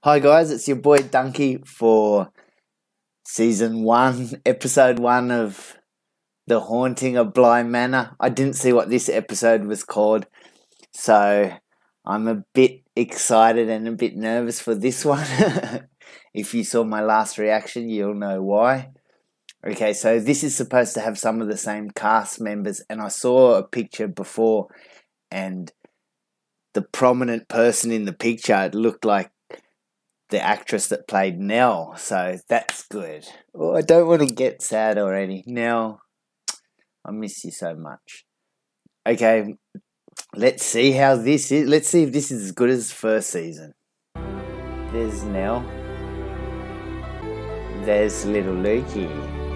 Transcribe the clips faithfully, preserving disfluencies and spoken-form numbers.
Hi guys, it's your boy Dunky for season one, episode one of The Haunting of Bly Manor. I didn't see what this episode was called, so I'm a bit excited and a bit nervous for this one. If you saw my last reaction, you'll know why. Okay, so this is supposed to have some of the same cast members, and I saw a picture before, and the prominent person in the picture, it looked like the actress that played Nell, so that's good. Oh, I don't want to get sad already. Nell, I miss you so much. Okay, let's see how this is. Let's see if this is as good as first season. There's Nell. There's little Lukey.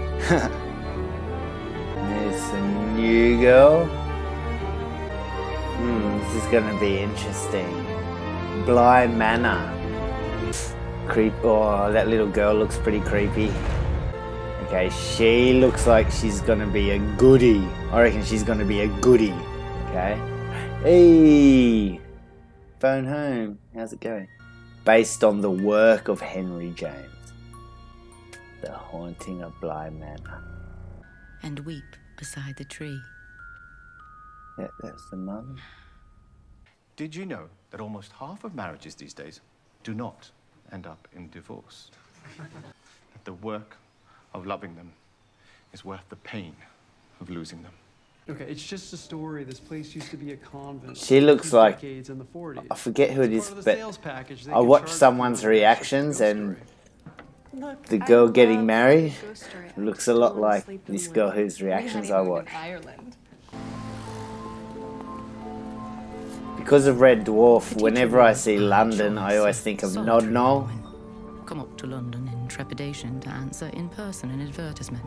There's some new girl. Hmm, this is going to be interesting. Bly Manor. Creep. Oh, that little girl looks pretty creepy. Okay, she looks like she's gonna be a goodie. I reckon she's gonna be a goodie. Okay. Hey, phone home. How's it going? Based on the work of Henry James. The Haunting of Bly Manor. And weep beside the tree. Yeah, that's the mum. Did you know that almost half of marriages these days do not end up in divorce? That the work of loving them is worth the pain of losing them. Okay, it's just a story. This place used to be a convent. She looks like, in the forties. I forget who it is, Part of the but sales package, they I can watched charge someone's for the reactions, ghost and story. Look, the I girl getting love married Ghost Story. looks a lot Fallen like asleep in this the girl winter. whose We reactions I honeymooned in watch. Ireland. Because of Red Dwarf, The whenever teacher I was see by London, I choice always a think of solitary Nodnol. woman. Come up to London in trepidation to answer in person an advertisement.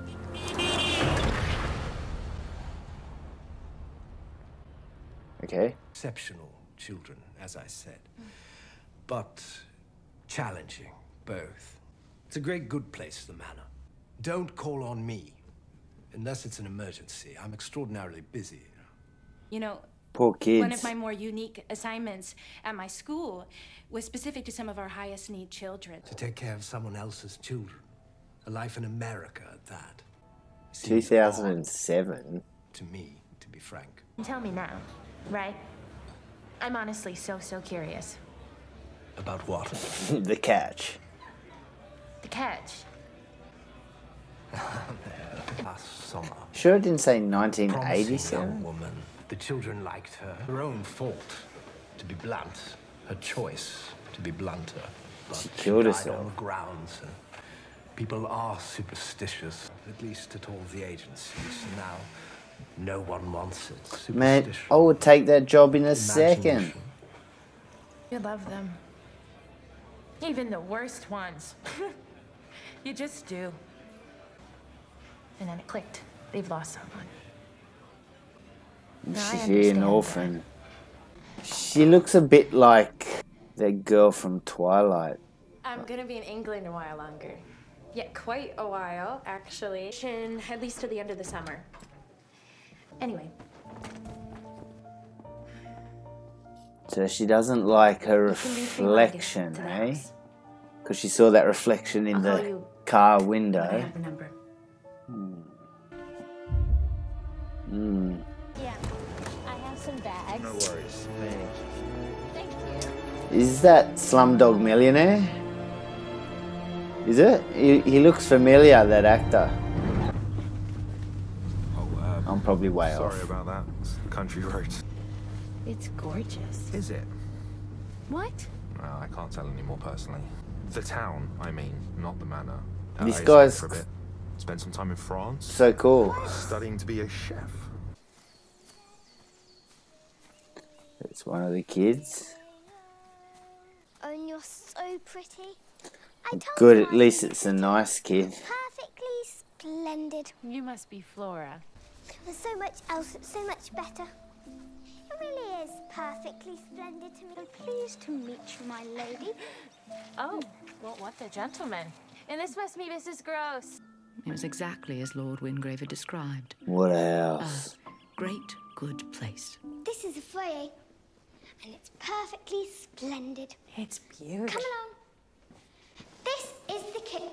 Okay. Exceptional children, as I said, but challenging, both. It's a great good place, the manor. Don't call on me, unless it's an emergency. I'm extraordinarily busy. You know, Poor kids. one of my more unique assignments at my school was specific to some of our highest need children. To take care of someone else's children. A life in America at that. Seems two thousand seven. odd to me, to be frank. Tell me now, right? I'm honestly so, so curious. About what? The catch. The catch. Last summer. Sure it didn't say nineteen Promising eighty-seven? young woman. The children liked her. Her own fault, to be blunt. Her choice, to be blunter. But She killed died herself. on the grounds. And people are superstitious, at least at all the agencies. Now, no one wants it. Man, Superstition. I would take that job in a second. Imagination. You love them. Even the worst ones. You just do. And then it clicked. They've lost someone. Now I She's an understand orphan. She looks a bit like that girl from Twilight. I'm gonna be in England a while longer. Yeah, quite a while, actually. At least to the end of the summer. Anyway, So she doesn't like her you can leave me my gift reflection, to the eh? house. Because she saw that reflection in I'll call the you car when I window. have the number. Hmm. Yeah, I have some bags. No worries. Thank you. Is that Slumdog Millionaire? Is it? He, he looks familiar, that actor. Oh, um, I'm probably way sorry off. about that. It's the country road. It's gorgeous. Is it? What? Well, I can't tell anymore personally. The town, I mean, not the manor. Uh, This I escaped guy's for a bit. Spent some time in France, So cool. studying to be a chef. It's one of the kids. Oh, and you're so pretty. I told Good, you at I least was it's a nice kid. perfectly splendid. You must be Flora. There's so much else that's so much better. It really is perfectly splendid to me. I'm pleased to meet you, my lady. Oh, well, what a gentleman. And this must be Missus Gross. It was exactly as Lord Wingrave had described. What A else? great, good place. This is a foyer, and it's perfectly splendid. It's beautiful. Come along.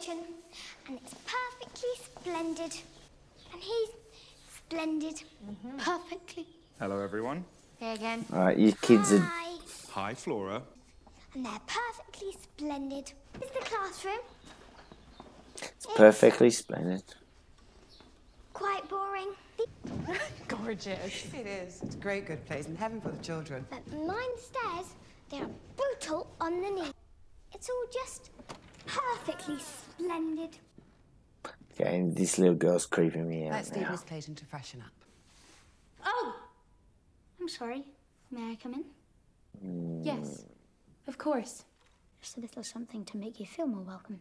kitchen, and it's perfectly splendid. And he's splendid. Mm-hmm. Perfectly. Hello, everyone. Hey again. Alright, you kids are... Hi. Hi, Flora. And they're perfectly splendid. Is the classroom? It's perfectly splendid. Quite boring. Gorgeous. It is. It's a great good place and heaven for the children. But mine stairs, they're brutal on the knee. It's all just perfectly splendid. Okay, and this little girl's creeping me out Let's leave now. Miss Clayton to freshen up. Oh! I'm sorry. May I come in? Mm. Yes, of course. Just a little something to make you feel more welcome.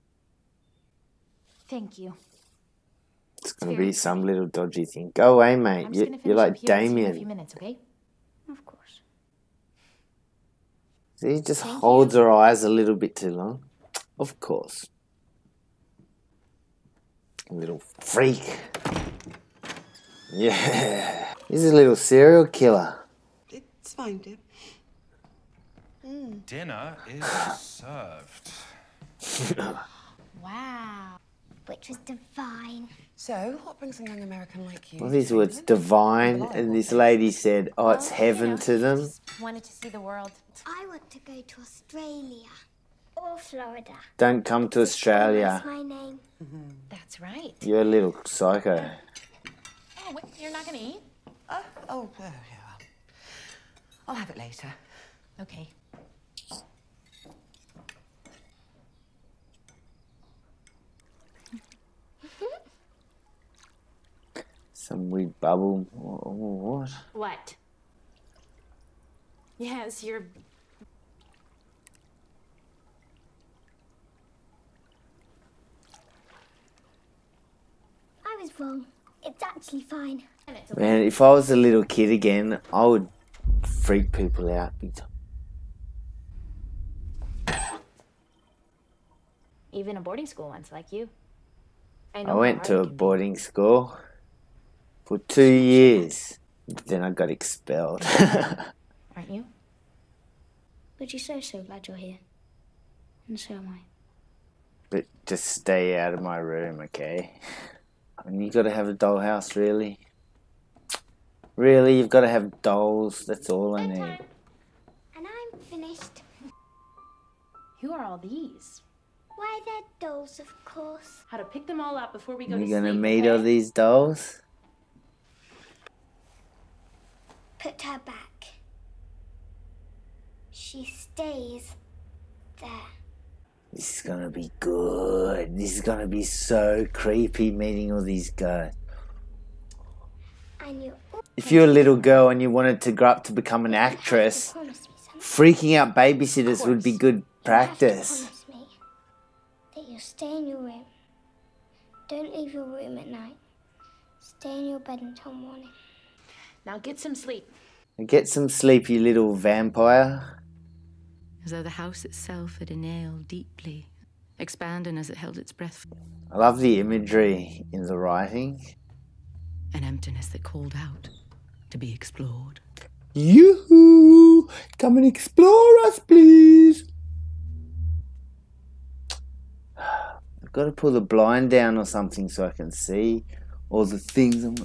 Thank you. It's gonna be some little dodgy thing. Go away, mate. You, you're like Damien. In a few minutes, okay? Of course. See, just holds her eyes a little bit too long. Of course. Little freak. Yeah. He's a little serial killer. It's fine, dear. Mm. Dinner is served. Wow. Which was divine. So, what brings a young American like you? All these words, divine, and this lady said, oh, it's heaven you know, to them. Just wanted to see the world. I want to go to Australia. Or Florida. Don't come to Australia. That's my name. Mm-hmm. That's right. You're a little psycho. Oh, wait, you're not gonna eat? Uh, oh, uh, yeah. I'll have it later. Okay. Some weird bubble. What? What? Yes, you're... I was wrong. It's actually fine. Man, if I was a little kid again, I would freak people out big time. Even a boarding school once, like you. I, I know went how to a hard it can be. boarding school for two years. Then I got expelled. Aren't you? But you're so, so glad you're here. And so am I. But just stay out of my room, okay? I mean, you gotta have a dollhouse, really? Really, you've gotta have dolls. That's all I need. And I'm finished. Who are all these? Why, they're dolls, of course. How to pick them all up before we go You're to gonna sleep, meet okay? all these dolls? Put her back. She stays there. This is gonna be good. This is gonna be so creepy meeting all these guys. And you If you're a little girl and you wanted to grow up to become an actress, promise me something. freaking out babysitters would be good practice. You have to promise me that you'll stay in your room. Don't leave your room at night. Stay in your bed until morning. Now get some sleep. Get some sleep, you little vampire. As though the house itself had inhaled deeply, expanding as it held its breath. I love the imagery in the writing. An emptiness that called out to be explored. Yoo-hoo! Come and explore us, please. I've got to pull the blind down or something so I can see all the things I'm...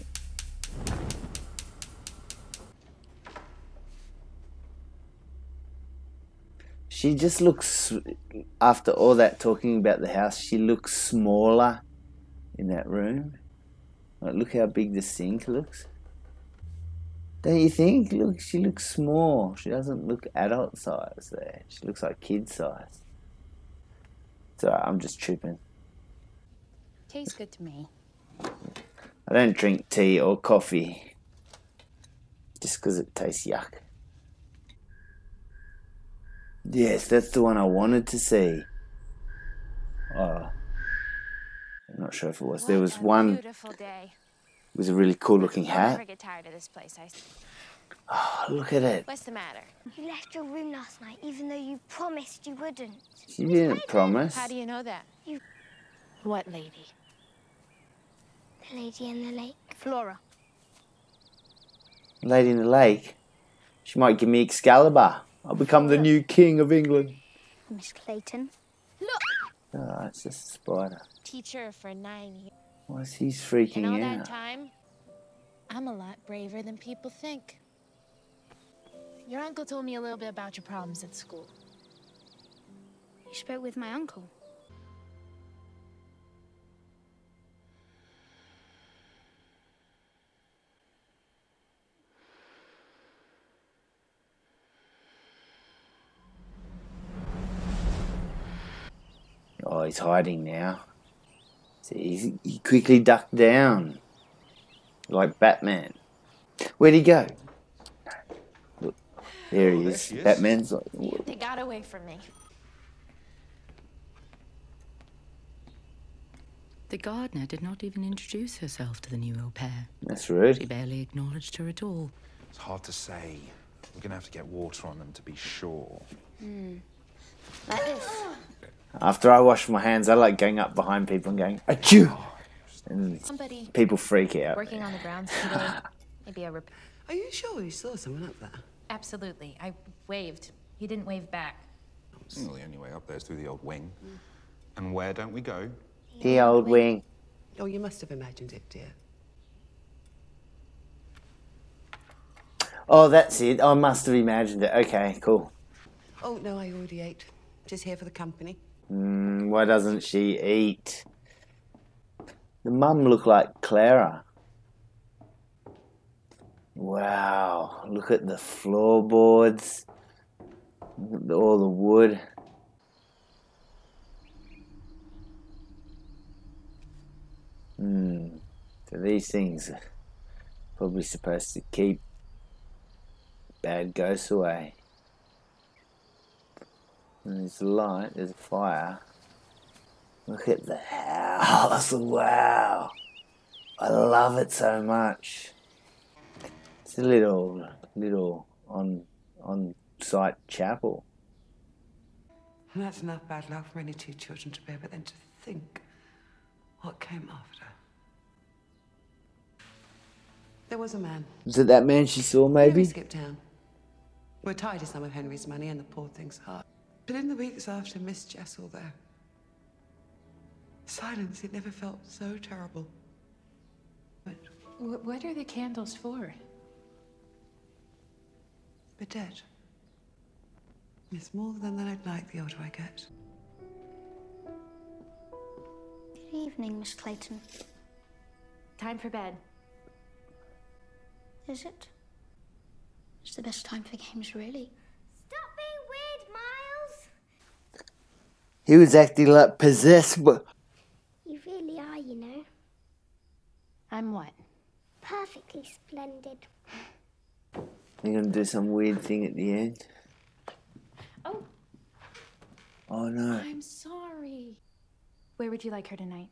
She just looks, after all that talking about the house, she looks smaller in that room. Like, look how big the sink looks. Don't you think? Look, she looks small. She doesn't look adult size there. She looks like kid size. It's alright, I'm just tripping. Tastes good to me. I don't drink tea or coffee just because it tastes yuck. Yes, that's the one I wanted to see. Oh, I'm not sure if it was. There was one. Beautiful day. It was a really cool looking I'll never hat. get tired of this place. I... Oh, look at it. What's the matter? You left your room last night, even though you promised you wouldn't. She didn't promise. How do you know that? You... What lady? The lady in the lake. Flora. Lady in the Lake. She might give me Excalibur. I'll become the new king of England. Miss Clayton. Look! Oh, it's just a spider. Teacher for nine years. Why is he In freaking all out? that time, I'm a lot braver than people think. Your uncle told me a little bit about your problems at school. You spoke with my uncle. Oh, he's hiding now. See, he's, he quickly ducked down. Like Batman. Where'd he go? Look, there he Oh, there is. she is. Batman's like, They got away from me. The gardener did not even introduce herself to the new au pair. that's rude. She barely acknowledged her at all. It's hard to say. We're gonna have to get water on them to be sure. Like this. After I wash my hands, I like going up behind people and going, achoo! And Somebody people freak out. working on the grounds today. Maybe a rep. Are you sure you saw someone up there? Absolutely. I waved. He didn't wave back. Well, the only way up there is through the old wing. And where don't we go? The old wing. Oh, you must have imagined it, dear. Oh, that's it. I must have imagined it. Okay, cool. Oh, no, I already ate. Just here for the company. Mm, why doesn't she eat? The mum looked like Clara. Wow, look at the floorboards. Look at all the wood. Hmm. So these things are probably supposed to keep bad ghosts away. And there's a light, there's a fire. Look at the house, wow. I love it so much. It's a little, little on, on site chapel. And that's enough bad luck for any two children to bear, but then to think what came after. There was a man. Was it that man she saw, Henry maybe? skipped town. We're tied to some of Henry's money and the poor thing's heart. But in the weeks after Miss Jessel there, silence, it never felt so terrible. But Wh- What are the candles for? we're dead. It's more than I'd like the older I get. Good evening, Miss Clayton. Time for bed. Is it? It's the best time for games, really. Stop being weird, Miles! He was acting like possessed, but You really are, you know. I'm what? Perfectly splendid. you're gonna do some weird thing at the end. Oh, Oh no. I'm sorry. Where would you like her tonight?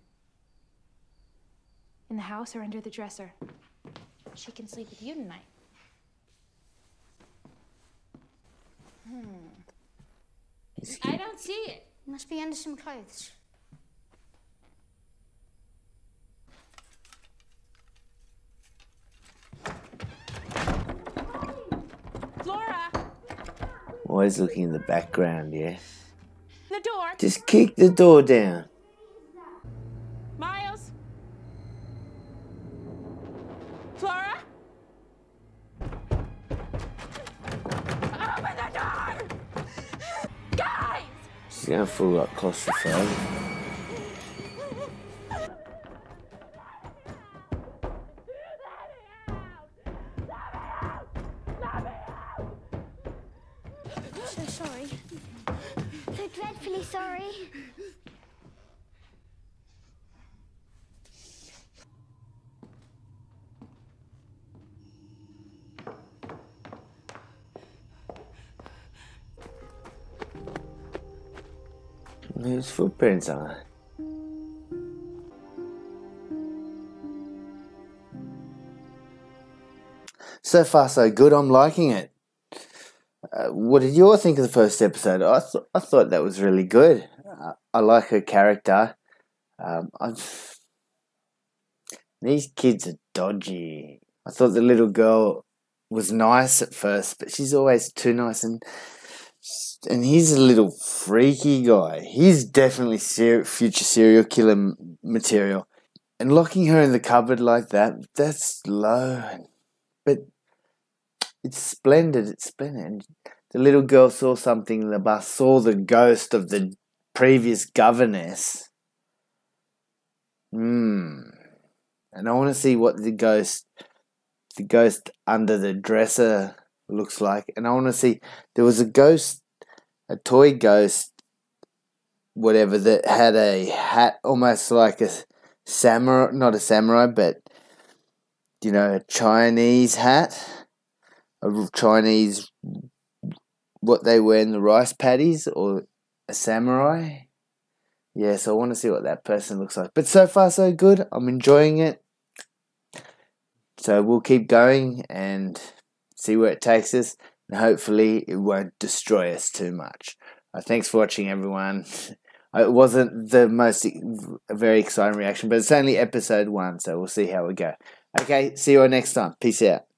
In the house or under the dresser? She can sleep with you tonight. I don't see it. Must be under some clothes. Flora! Always looking in the background, yeah. The door! Just kick the door down. Miles! Flora! Open the door! Guys! She's gonna feel like claustrophobic. So sorry. So dreadfully sorry. There's footprints on it. So far, so good. I'm liking it. Uh, what did you all think of the first episode? I th- I thought that was really good. Uh, I like her character. Um, I These kids are dodgy. I thought the little girl was nice at first, but she's always too nice, and And he's a little freaky guy. He's definitely ser- future serial killer m- material. And locking her in the cupboard like that, that's low. But it's splendid, it's splendid. And the little girl saw something in the bus, saw the ghost of the previous governess. Hmm. And I want to see what the ghost, the ghost under the dresser looks like. And I want to see, there was a ghost, a toy ghost, whatever, that had a hat almost like a samurai, not a samurai, but, you know, a Chinese hat, a Chinese, what they wear in the rice paddies, or a samurai. Yeah, so I want to see what that person looks like. But so far so good. I'm enjoying it. So we'll keep going and see where it takes us. And hopefully it won't destroy us too much. Uh, thanks for watching, everyone. It wasn't the most a very exciting reaction, but it's only episode one, so we'll see how we go. Okay, see you all next time. Peace out.